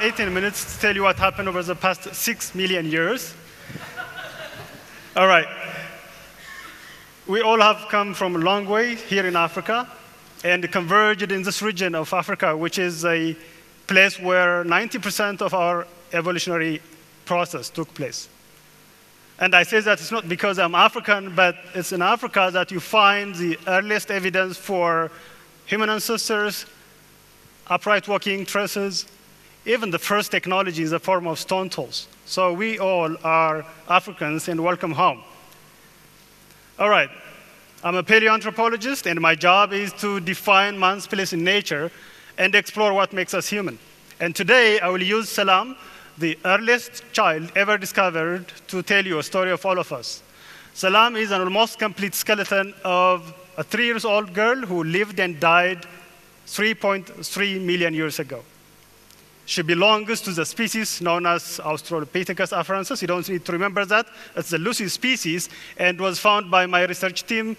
18 minutes to tell you what happened over the past 6 million years. All right. We all have come from a long way here in Africa and converged in this region of Africa, which is a place where 90% of our evolutionary process took place. And I say that it's not because I'm African, but it's in Africa that you find the earliest evidence for human ancestors, upright walking traces, even the first technology in the form of stone tools. So we all are Africans, and welcome home. All right. I'm a paleoanthropologist, and my job is to define man's place in nature and explore what makes us human. And today, I will use Salam, the earliest child ever discovered, to tell you a story of all of us. Salam is an almost complete skeleton of a 3-year-old girl who lived and died 3.3 million years ago. She belongs to the species known as Australopithecus afarensis. You don't need to remember that. It's the Lucy species, and was found by my research team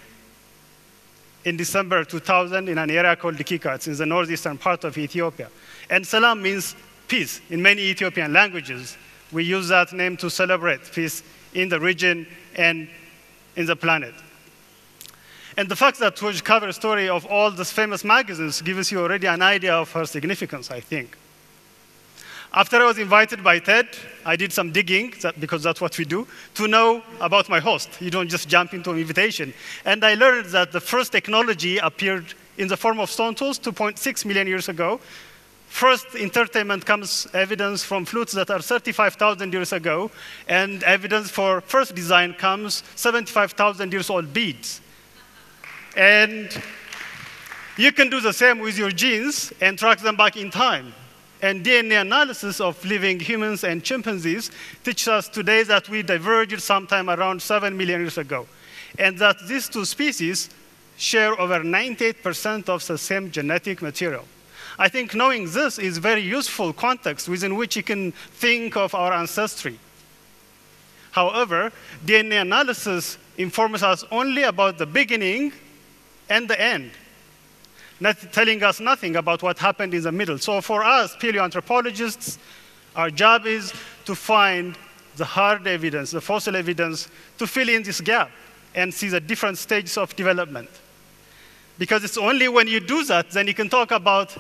in December 2000 in an area called Dikika. It's in the northeastern part of Ethiopia. And Salam means peace in many Ethiopian languages. We use that name to celebrate peace in the region and in the planet. And the fact that we cover a story of all these famous magazines gives you already an idea of her significance, I think. After I was invited by TED, I did some digging, because that's what we do, to know about my host. You don't just jump into an invitation. And I learned that the first technology appeared in the form of stone tools 2.6 million years ago. First entertainment comes evidence from flutes that are 35,000 years ago, and evidence for first design comes 75,000 years old beads. And you can do the same with your genes and track them back in time. And DNA analysis of living humans and chimpanzees teaches us today that we diverged sometime around 7 million years ago, and that these two species share over 98% of the same genetic material. I think knowing this is very useful context within which you can think of our ancestry. However, DNA analysis informs us only about the beginning and the end, not telling us nothing about what happened in the middle. So for us, paleoanthropologists, our job is to find the hard evidence, the fossil evidence, to fill in this gap and see the different stages of development. Because it's only when you do that, then you can talk about,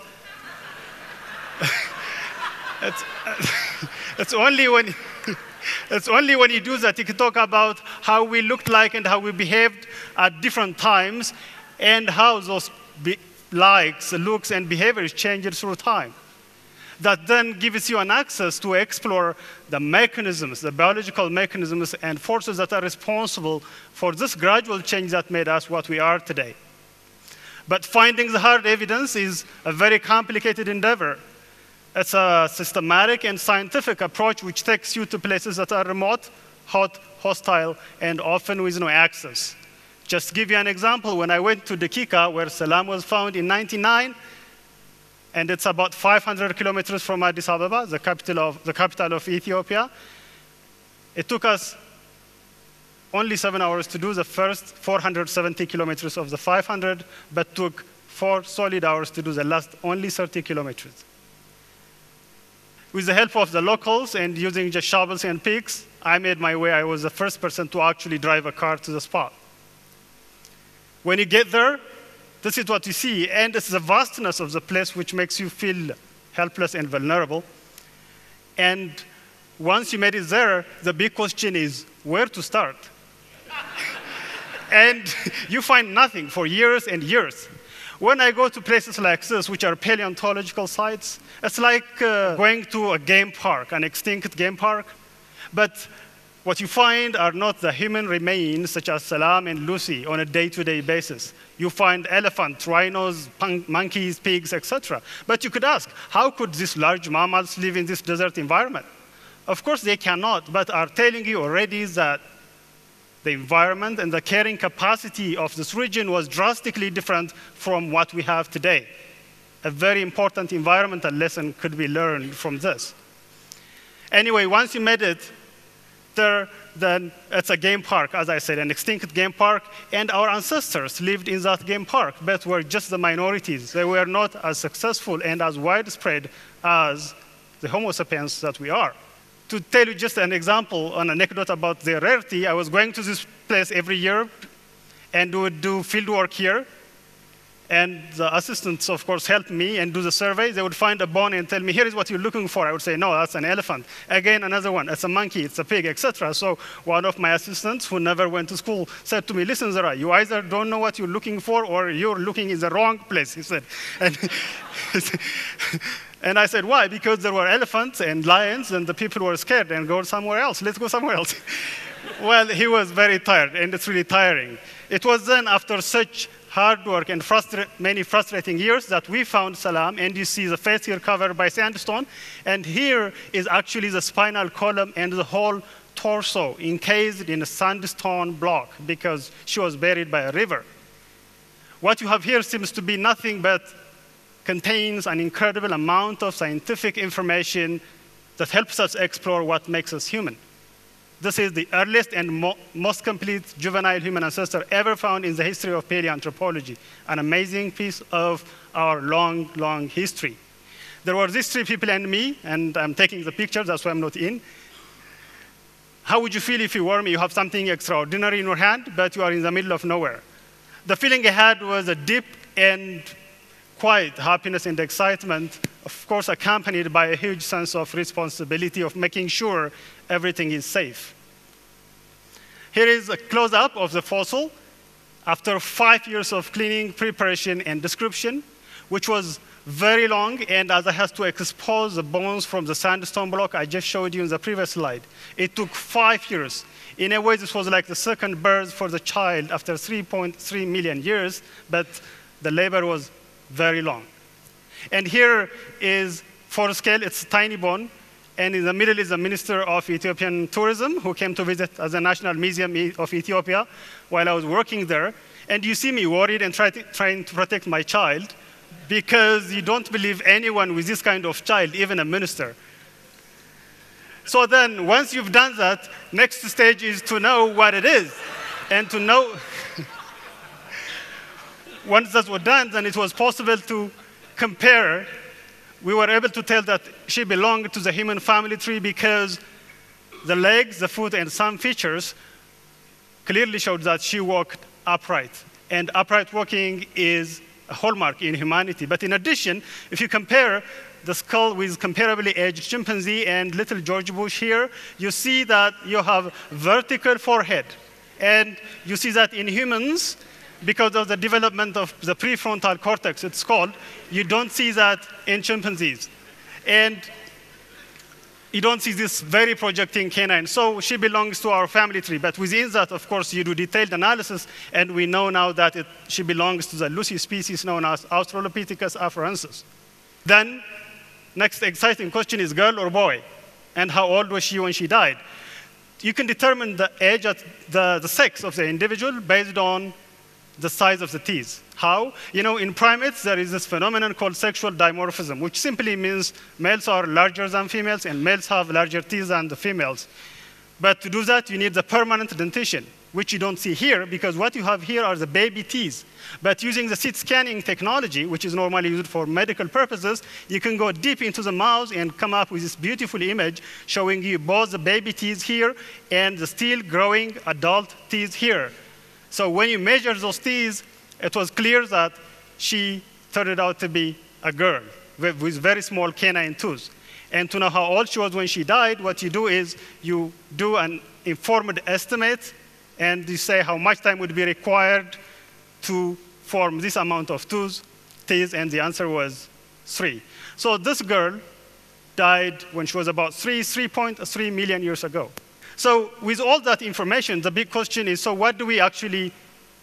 it's only when you do that you can talk about how we looked like and how we behaved at different times, and how those likes, looks, and behaviors changed through time. That then gives you an access to explore the mechanisms, the biological mechanisms and forces that are responsible for this gradual change that made us what we are today. But finding the hard evidence is a very complicated endeavor. It's a systematic and scientific approach which takes you to places that are remote, hot, hostile, and often with no access. Just to give you an example, when I went to Dikika, where Salam was found in 1999, and it's about 500 kilometers from Addis Ababa, the capital of Ethiopia, it took us only 7 hours to do the first 470 kilometers of the 500, but took 4 solid hours to do the last only 30 kilometers. With the help of the locals and using just shovels and picks, I made my way. I was the first person to actually drive a car to the spot. When you get there, this is what you see, and it's the vastness of the place which makes you feel helpless and vulnerable. And once you made it there, the big question is where to start. And you find nothing for years and years. When I go to places like this, which are paleontological sites, it's like going to a game park, an extinct game park. But what you find are not the human remains, such as Salam and Lucy, on a day-to-day basis. You find elephants, rhinos, monkeys, pigs, etc. But you could ask, how could these large mammals live in this desert environment? Of course, they cannot, but are telling you already that the environment and the carrying capacity of this region was drastically different from what we have today. A very important environmental lesson could be learned from this. Anyway, once you made it there, then it's a game park, as I said, an extinct game park, and our ancestors lived in that game park, but were just the minorities. They were not as successful and as widespread as the Homo sapiens that we are. To tell you just an example, an anecdote about the rarity, I was going to this place every year and would do field work here. And the assistants, of course, helped me and do the survey. They would find a bone and tell me, here is what you're looking for. I would say, no, that's an elephant. Again, another one, it's a monkey, it's a pig, etc. So one of my assistants, who never went to school, said to me, listen, Zara, you either don't know what you're looking for or you're looking in the wrong place, he said. And I said, why? Because there were elephants and lions and the people were scared and go somewhere else. Let's go somewhere else. Well, he was very tired, and it's really tiring. It was then after such hard work and many frustrating years that we found Salam, and you see the face here covered by sandstone, and here is actually the spinal column and the whole torso encased in a sandstone block because she was buried by a river. What you have here seems to be nothing but contains an incredible amount of scientific information that helps us explore what makes us human. This is the earliest and most complete juvenile human ancestor ever found in the history of paleoanthropology, an amazing piece of our long, long history. There were these three people and me, and I'm taking the picture, that's why I'm not in. How would you feel if you were me? You have something extraordinary in your hand, but you are in the middle of nowhere. The feeling I had was a deep and quiet happiness and excitement, of course accompanied by a huge sense of responsibility of making sure everything is safe. Here is a close-up of the fossil after 5 years of cleaning, preparation, and description, which was very long, and as I had to expose the bones from the sandstone block I just showed you in the previous slide. It took 5 years. In a way, this was like the second birth for the child after 3.3 million years, but the labor was very long. And here is for scale, it's a tiny bone. And in the middle is the Minister of Ethiopian Tourism, who came to visit as a National Museum of Ethiopia while I was working there. And you see me worried and trying to protect my child because you don't believe anyone with this kind of child, even a minister. So then, once you've done that, next stage is to know what it is. And to know, once that was done, then it was possible to compare. We were able to tell that she belonged to the human family tree because the legs, the foot, and some features clearly showed that she walked upright. And upright walking is a hallmark in humanity. But in addition, if you compare the skull with comparably aged chimpanzee and little George Bush here, you see that you have vertical forehead. And you see that in humans, because of the development of the prefrontal cortex, it's called, you don't see that in chimpanzees. And you don't see this very projecting canine. So she belongs to our family tree. But within that, of course, you do detailed analysis, and we know now that she belongs to the Lucy species known as Australopithecus afarensis. Then, next exciting question is girl or boy? And how old was she when she died? You can determine the age, the sex of the individual based on the size of the teeth. How? You know, in primates, there is this phenomenon called sexual dimorphism, which simply means males are larger than females and males have larger teeth than the females. But to do that, you need the permanent dentition, which you don't see here because what you have here are the baby teeth. But using the CT scanning technology, which is normally used for medical purposes, you can go deep into the mouth and come up with this beautiful image showing you both the baby teeth here and the still growing adult teeth here. So when you measure those teeth, it was clear that she turned out to be a girl with very small canine tooth. And to know how old she was when she died, what you do is you do an informed estimate, and you say how much time would be required to form this amount of teeth, and the answer was 3. So this girl died when she was about 3.3 million years ago. So with all that information, the big question is, so what do we actually,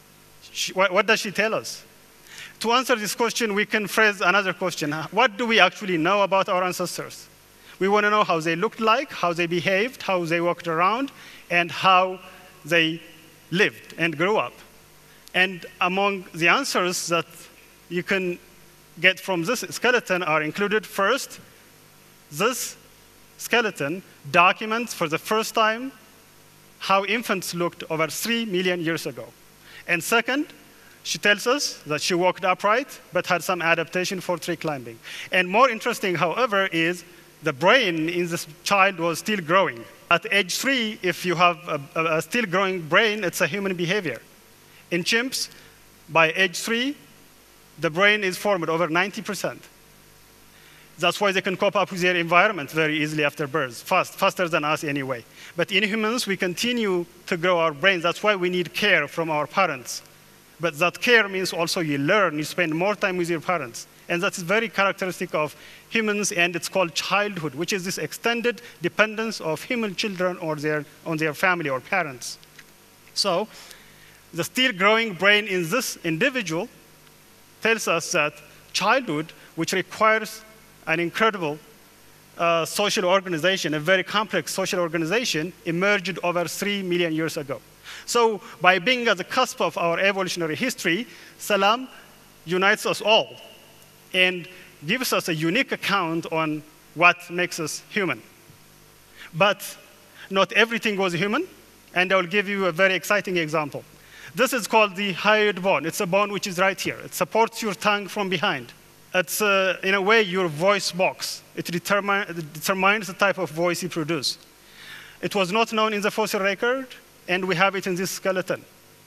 what does she tell us? To answer this question, we can phrase another question. What do we actually know about our ancestors? We want to know how they looked like, how they behaved, how they walked around, and how they lived and grew up. And among the answers that you can get from this skeleton are included first, this skeleton documents for the first time how infants looked over 3 million years ago. And second, she tells us that she walked upright but had some adaptation for tree climbing. And more interesting, however, is the brain in this child was still growing. At age 3, if you have a still growing brain, it's a human behavior. In chimps, by age 3, the brain is formed over 90%. That's why they can cope up with their environment very easily after birth, faster than us anyway. But in humans, we continue to grow our brains. That's why we need care from our parents. But that care means also you learn, you spend more time with your parents. And that's very characteristic of humans, and it's called childhood, which is this extended dependence of human children on their family or parents. So the still growing brain in this individual tells us that childhood, which requires an incredible social organization, a very complex social organization, emerged over 3 million years ago. So by being at the cusp of our evolutionary history, Salam unites us all and gives us a unique account on what makes us human. But not everything was human, and I will give you a very exciting example. This is called the hyoid bone. It's a bone which is right here. It supports your tongue from behind. It's, in a way, your voice box. It determines the type of voice you produce. It was not known in the fossil record, and we have it in this skeleton.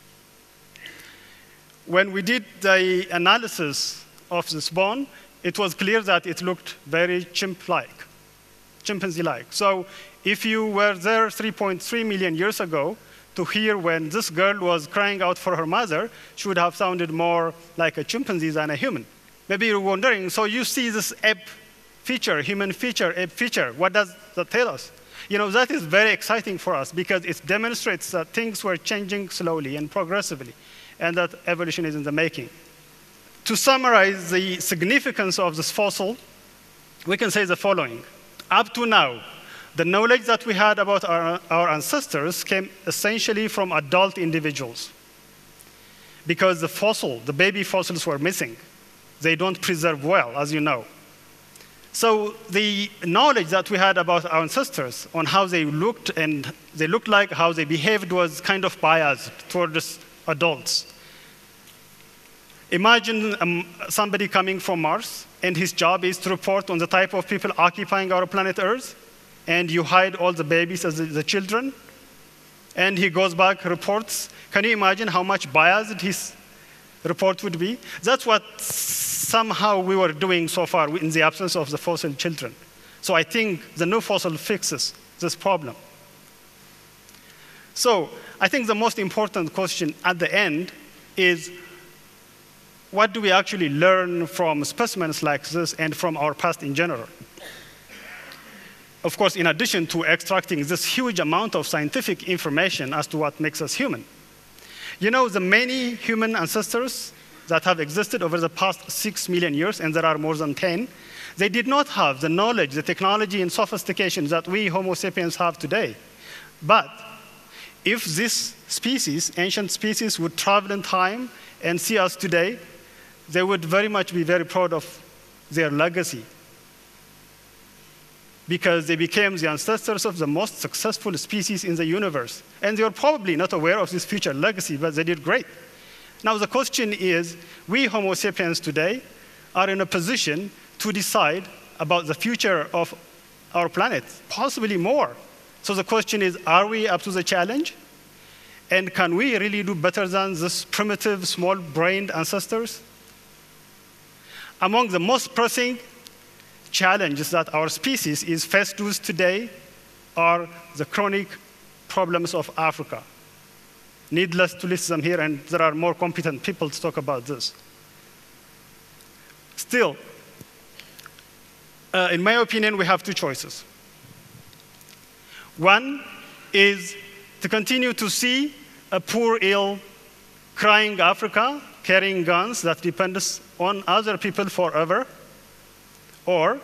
When we did the analysis of this bone, it was clear that it looked very chimp-like, chimpanzee-like. So if you were there 3.3 million years ago to hear when this girl was crying out for her mother, she would have sounded more like a chimpanzee than a human. Maybe you're wondering, so you see this ape feature, human feature, ape feature. What does that tell us? You know, that is very exciting for us because it demonstrates that things were changing slowly and progressively, and that evolution is in the making. To summarize the significance of this fossil, we can say the following. Up to now, the knowledge that we had about our ancestors came essentially from adult individuals because the baby fossils were missing. They don't preserve well, as you know. So the knowledge that we had about our ancestors on how they looked and they looked like, how they behaved was kind of biased towards adults. Imagine somebody coming from Mars, and his job is to report on the type of people occupying our planet Earth, and you hide all the babies as the children, and he goes back, reports. Can you imagine how much biased his report would be? That's what somehow we were doing so far in the absence of the fossil children. So I think the new fossil fixes this problem. So I think the most important question at the end is, what do we actually learn from specimens like this and from our past in general? Of course, in addition to extracting this huge amount of scientific information as to what makes us human. You know, the many human ancestors that have existed over the past 6 million years, and there are more than 10, they did not have the knowledge, the technology, and sophistication that we Homo sapiens have today. But if this species, ancient species, would travel in time and see us today, they would very much be very proud of their legacy because they became the ancestors of the most successful species in the universe. And they were probably not aware of this future legacy, but they did great. Now the question is, we Homo sapiens today are in a position to decide about the future of our planet, possibly more. So the question is, are we up to the challenge? And can we really do better than this primitive, small-brained ancestors? Among the most pressing challenges that our species is faced with today are the chronic problems of Africa. Needless to list them here, and there are more competent people to talk about this. Still, in my opinion, we have two choices. One is to continue to see a poor, ill, crying Africa carrying guns that depends on other people forever, or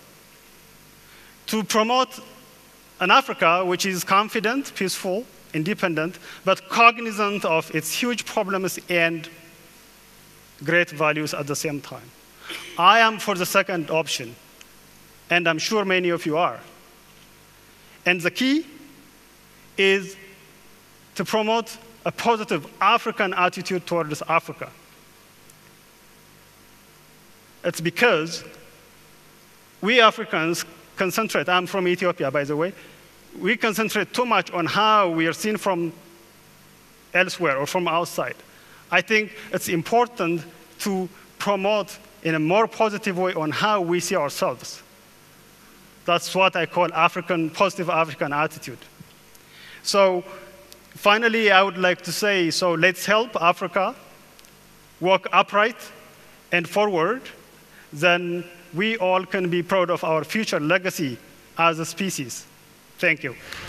to promote an Africa which is confident, peaceful, independent, but cognizant of its huge problems and great values at the same time. I am for the second option, and I'm sure many of you are. And the key is to promote a positive African attitude towards Africa. It's because we Africans concentrate, I'm from Ethiopia, by the way, we concentrate too much on how we are seen from elsewhere or from outside. I think it's important to promote in a more positive way on how we see ourselves. That's what I call positive African attitude. So finally, I would like to say, so let's help Africa walk upright and forward. Then we all can be proud of our future legacy as a species. Thank you.